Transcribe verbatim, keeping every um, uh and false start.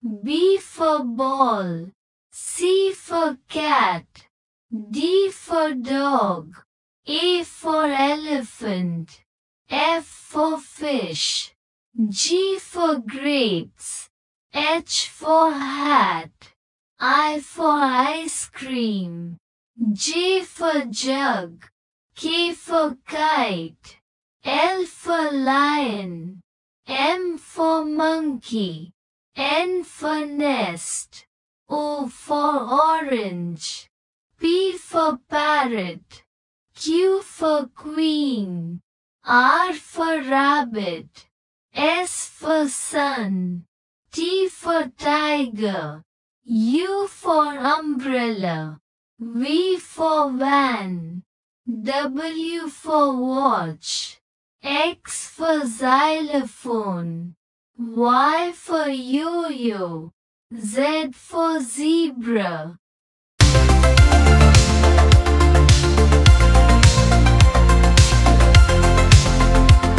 B for ball, C for cat, D for dog, E for elephant, F for fish, G for grapes, H for hat, I for ice cream, J for jug, K for kite, L for lion, M for monkey, N for nest, O for orange, P for parrot, Q for queen, R for rabbit, S for sun, T for tiger, U for umbrella, V for van, W for watch, X for xylophone, Y for yo-yo, Z for zebra,